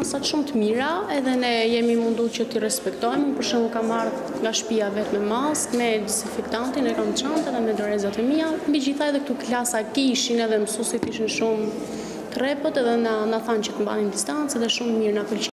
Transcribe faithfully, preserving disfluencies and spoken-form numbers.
klasat shumë të mira, edhe ne jemi mundu që t'i respektojmë. Për shembull kam ardhur nga shtëpia vetë me maskë, me dezinfektantin, e kam çantën dhe me dorezat e mia. Megjithatë edhe këtu klasa kishin edhe mësuesit ishin shumë të rrepët edhe na na thanë që të mbanim distancë dhe shumë mirë na pëlqeu.